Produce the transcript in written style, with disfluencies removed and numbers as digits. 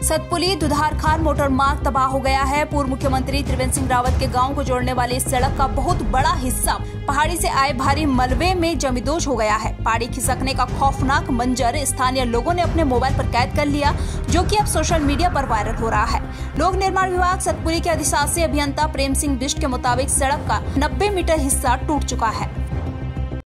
Satpuli दुधारखान motor मार्ग तबाह हो गया है। पूर्व मुख्यमंत्री त्रिवेंद्र सिंह रावत के गांव को जोड़ने वाली इस सड़क का बहुत बड़ा हिस्सा पहाड़ी से आए भारी मलबे में जमींदोज हो गया है। पहाड़ी खिसकने का खौफनाक मंजर स्थानीय लोगों ने अपने मोबाइल पर कैद कर लिया, जो कि अब सोशल मीडिया पर वायरल हो रहा है। लोक निर्माण विभाग सतपुली के अधिशासी अभियंता प्रेम सिंह बिष्ट के मुताबिक सड़क का 90 मीटर हिस्सा टूट चुका है।